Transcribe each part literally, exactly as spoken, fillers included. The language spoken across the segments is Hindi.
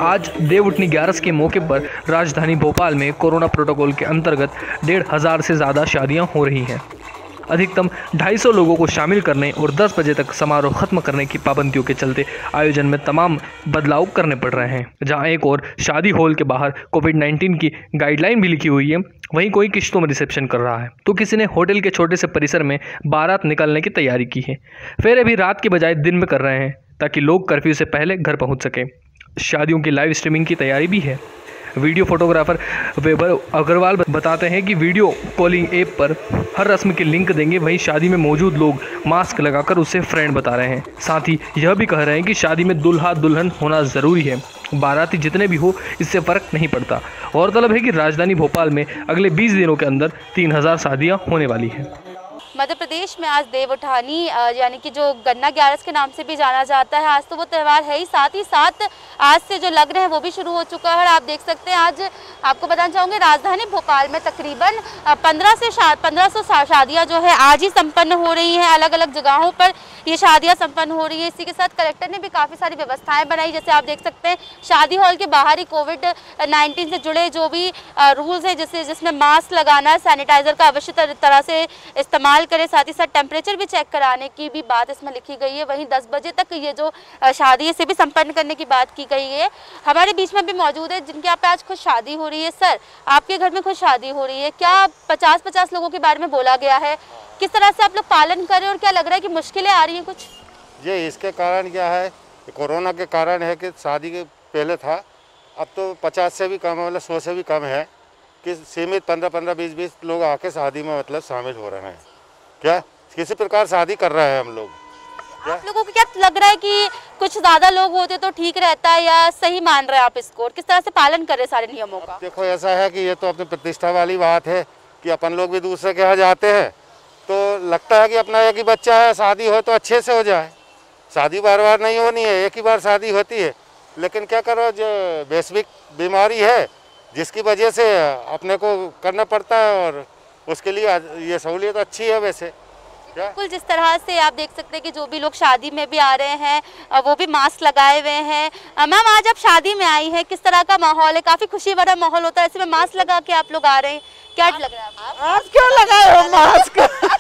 आज देव उठनी ग्यारस के मौके पर राजधानी भोपाल में कोरोना प्रोटोकॉल के अंतर्गत डेढ़ हजार से ज़्यादा शादियां हो रही हैं। अधिकतम ढाई सौ लोगों को शामिल करने और दस बजे तक समारोह खत्म करने की पाबंदियों के चलते आयोजन में तमाम बदलाव करने पड़ रहे हैं। जहां एक और शादी हॉल के बाहर कोविड नाइन्टीन की गाइडलाइन भी लिखी हुई है, वहीं कोई किश्तों में रिसेप्शन कर रहा है तो किसी ने होटल के छोटे से परिसर में बारात निकालने की तैयारी की है। फेरे भी रात के बजाय दिन में कर रहे हैं ताकि लोग कर्फ्यू से पहले घर पहुंच सकें। शादियों की लाइव स्ट्रीमिंग की तैयारी भी है। वीडियो फोटोग्राफर वैभव अग्रवाल बताते हैं कि वीडियो कॉलिंग ऐप पर हर रस्म की लिंक देंगे। वहीं शादी में मौजूद लोग मास्क लगाकर उसे फ्रेंड बता रहे हैं। साथ ही यह भी कह रहे हैं कि शादी में दुल्हा दुल्हन होना ज़रूरी है, बाराती जितने भी हो इससे फ़र्क नहीं पड़ता। गौरतलब है कि राजधानी भोपाल में अगले बीस दिनों के अंदर तीन हज़ार शादियाँ होने वाली हैं। मध्य प्रदेश में आज देव उठानी यानी कि जो गन्ना ग्यारस के नाम से भी जाना जाता है, आज तो वो त्यौहार है ही, साथ ही साथ आज से जो लग्न है वो भी शुरू हो चुका है। और आप देख सकते हैं, आज आपको बताना चाहूँगी राजधानी भोपाल में तकरीबन पंद्रह से पंद्रह सौ शादियाँ जो है आज ही संपन्न हो रही हैं। अलग अलग जगहों पर ये शादियाँ संपन्न हो रही है। इसी के साथ कलेक्टर ने भी काफ़ी सारी व्यवस्थाएं बनाई, जैसे आप देख सकते हैं शादी हॉल के बाहर ही कोविड नाइन्टीन से जुड़े जो भी रूल्स है, जैसे जिसमें मास्क लगाना है, सैनिटाइजर का अवश्य तरह से इस्तेमाल करें, साथ ही साथ टेम्परेचर भी चेक कराने की भी बात इसमें लिखी गई है। वहीं दस बजे तक ये जो शादी है इसे भी संपन्न करने की बात की गई है। हमारे बीच में भी मौजूद है जिनके यहाँ पे आज खुद शादी हो रही है। सर, आपके घर में खुद शादी हो रही है, क्या पचास पचास लोगों के बारे में बोला गया है, किस तरह से आप लोग पालन कर रहे हैं और क्या लग रहा है कि मुश्किलें आ रही हैं कुछ? ये इसके कारण क्या है, कोरोना के कारण है कि शादी के पहले था, अब तो पचास से भी कम है, मतलब सौ से भी कम है कि सीमित पंद्रह पंद्रह बीस बीस लोग आके शादी में मतलब शामिल हो रहे हैं। क्या किसी प्रकार शादी कर रहे हैं हम लोग। आप लोगों को क्या लग रहा है कि कुछ ज़्यादा लोग होते तो ठीक रहता है, या सही मान रहे हैं आप इसको, और किस तरह से पालन कर रहे हैं सारे नियमों का? देखो, ऐसा है कि ये तो अपनी प्रतिष्ठा वाली बात है कि अपन लोग भी दूसरे के यहाँ जाते हैं तो लगता है कि अपना एक ही बच्चा है, शादी हो तो अच्छे से हो जाए। शादी बार बार नहीं होनी है, एक ही बार शादी होती है। लेकिन क्या करो, जो वैश्विक बीमारी है जिसकी वजह से अपने को करना पड़ता है, और उसके लिए ये सहूलियत अच्छी है। वैसे बिल्कुल, जिस तरह से आप देख सकते हैं कि जो भी लोग शादी में भी आ रहे हैं वो भी मास्क लगाए हुए हैं। मैम, आज आप शादी में आई हैं, किस तरह का माहौल है? काफी खुशी भरा माहौल होता है, ऐसे में मास्क लगा के आप लोग आ रहे हैं, क्या लग रहा है? आप क्यों लगाए हो मास्क?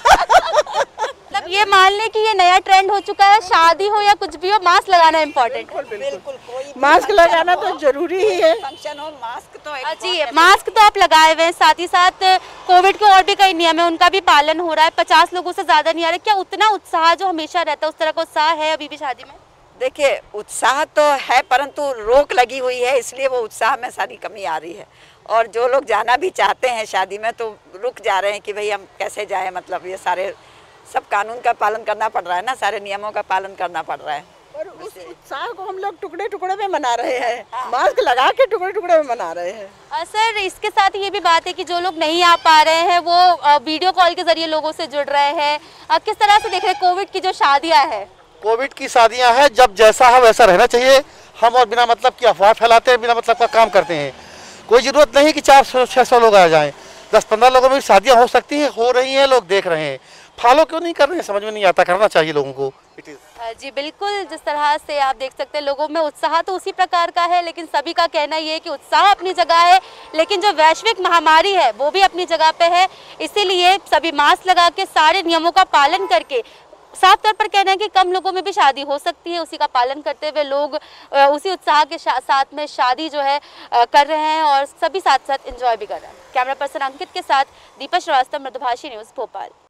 मतलब ये मान लें कि ये नया ट्रेंड हो चुका है, शादी हो या कुछ भी हो मास्क लगाना इम्पोर्टेंट है। बिल्कुल, मास्क लगाना तो जरूरी ही है। फंक्शन हो, मास्क तो जी, मास्क तो आप लगाए हुए हैं, साथ ही साथ कोविड के और भी कई नियम है उनका भी पालन हो रहा है। पचास लोगों से ज्यादा नहीं आ रहे, क्या उतना उत्साह जो हमेशा रहता है उस तरह का उत्साह है अभी भी शादी में? देखिए, उत्साह तो है परंतु रोक लगी हुई है, इसलिए वो उत्साह में सारी कमी आ रही है। और जो लोग जाना भी चाहते हैं शादी में तो रुक जा रहे हैं कि भाई हम कैसे जाएं, मतलब ये सारे सब कानून का पालन करना पड़ रहा है ना, सारे नियमों का पालन करना पड़ रहा है। और उस उत्साह को हम लोग टुकड़े टुकड़े में मना रहे हैं, मास्क लगा के टुकड़े टुकड़े में मना रहे हैं। सर, इसके साथ ये भी बात है कि जो लोग नहीं आ पा रहे हैं वो वीडियो कॉल के जरिए लोगों से जुड़ रहे हैं, किस तरह से देख रहे हैं कोविड की जो शादियां है? कोविड की शादियां हैं, जब जैसा है वैसा रहना चाहिए। हम और बिना मतलब की अफवाह फैलाते हैं, बिना मतलब का काम करते हैं। कोई जरूरत नहीं कि चार सौ छः सौ लोग आ जाएं, दस पंद्रह लोगों में शादियां हो सकती हैं, हो रही हैं, लोग देख रहे हैं। फॉलो क्यों नहीं कर रहे हैं, समझ में नहीं आता। करना चाहिए लोगों को। जी बिल्कुल, जिस तरह से आप देख सकते हैं लोगों में उत्साह तो उसी प्रकार का है, लेकिन सभी का कहना ये है कि उत्साह अपनी जगह है, लेकिन जो वैश्विक महामारी है वो भी अपनी जगह पे है। इसीलिए सभी मास्क लगा के सारे नियमों का पालन करके साफ तौर पर कहना है कि कम लोगों में भी शादी हो सकती है, उसी का पालन करते हुए लोग उसी उत्साह के साथ में शादी जो है कर रहे हैं और सभी साथ साथ एंजॉय भी कर रहे हैं। कैमरा पर्सन अंकित के साथ दीपा श्रीवास्तव, मृदुभाषी न्यूज़, भोपाल।